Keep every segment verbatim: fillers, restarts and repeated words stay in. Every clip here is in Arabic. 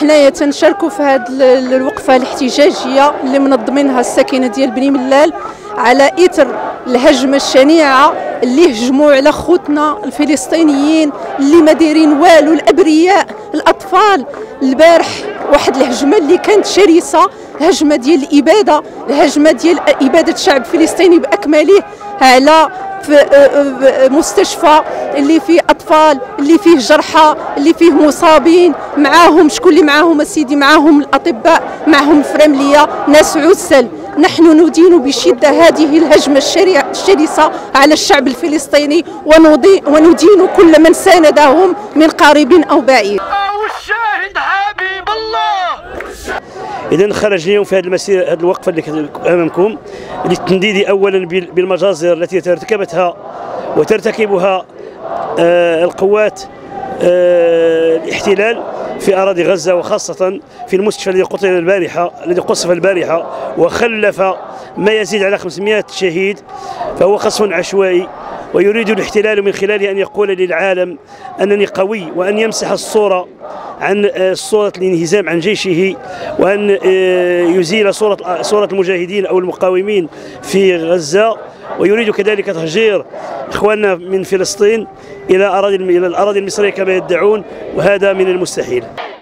حنايا تنشاركوا في هذه الوقفه الاحتجاجيه اللي منظمينها الساكنه ديال بني ملال على اثر الهجمه الشنيعه اللي هجموا على خوتنا الفلسطينيين اللي ما دايرين والو، الابرياء، الاطفال. البارح واحد الهجمه اللي كانت شرسه، هجمه ديال الاباده، الهجمه ديال اباده الشعب الفلسطيني باكمله على في مستشفى اللي فيه اطفال، اللي فيه جرحى، اللي فيه مصابين، معاهم شكون اللي معاهم اسيدي؟ معاهم الاطباء، معاهم الفرامليه، ناس عسل. نحن ندين بشده هذه الهجمه الشرسه على الشعب الفلسطيني، وندين كل من ساندهم من قريب او بعيد. والشاهد حبيب الله. إذا خرج اليوم في هذه المسيرة، هذه الوقفة اللي أمامكم للتنديد أولا بالمجازر التي ارتكبتها وترتكبها آه القوات آه الاحتلال في أراضي غزة، وخاصة في المستشفى الذي قتل البارحة الذي قصف البارحة وخلف ما يزيد على خمسمائة شهيد. فهو قصف عشوائي، ويريد الاحتلال من خلاله أن يقول للعالم أنني قوي، وأن يمسح الصورة عن صورة الانهزام عن جيشه، وأن يزيل صورة صورة المجاهدين أو المقاومين في غزة، ويريد كذلك تهجير إخواننا من فلسطين إلى أراضي إلى الأراضي المصرية كما يدعون، وهذا من المستحيل.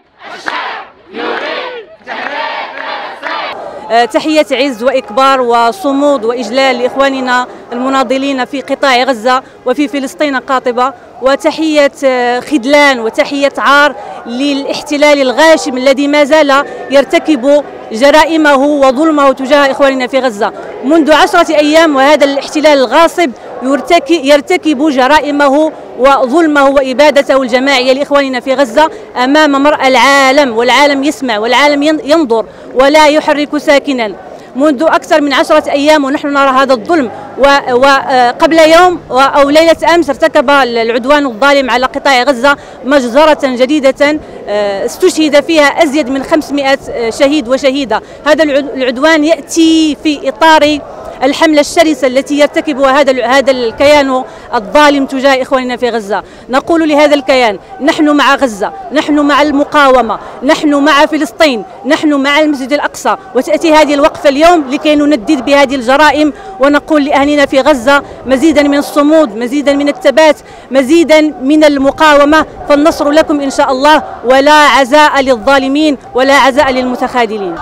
تحية عز وإكبار وصمود وإجلال لإخواننا المناضلين في قطاع غزة وفي فلسطين قاطبة، وتحية خذلان وتحية عار للاحتلال الغاشم الذي ما زال يرتكب جرائمه وظلمه تجاه إخواننا في غزة منذ عشرة أيام. وهذا الاحتلال الغاصب يرتكب جرائمه وظلمه وإبادته الجماعية لإخواننا في غزة أمام مرأى العالم، والعالم يسمع والعالم ينظر ولا يحرك ساكنا منذ أكثر من عشرة أيام، ونحن نرى هذا الظلم. وقبل يوم أو ليلة أمس ارتكب العدوان الظالم على قطاع غزة مجزرة جديدة استشهد فيها أزيد من خمسمائة شهيد وشهيدة. هذا العدوان يأتي في إطار الحملة الشرسة التي يرتكبها هذا هذا الكيان الظالم تجاه إخواننا في غزة. نقول لهذا الكيان: نحن مع غزة، نحن مع المقاومة، نحن مع فلسطين، نحن مع المسجد الأقصى. وتأتي هذه الوقفة اليوم لكي نندد بهذه الجرائم، ونقول لأهلنا في غزة مزيدا من الصمود، مزيدا من الثبات، مزيدا من المقاومة، فالنصر لكم إن شاء الله، ولا عزاء للظالمين ولا عزاء للمتخاذلين.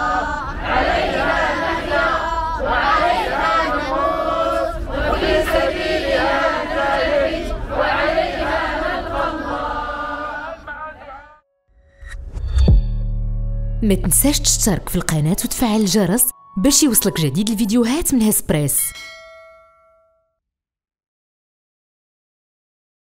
ما تنساش تشترك في القناة وتفعل الجرس باش يوصلك جديد الفيديوهات من هسبريس.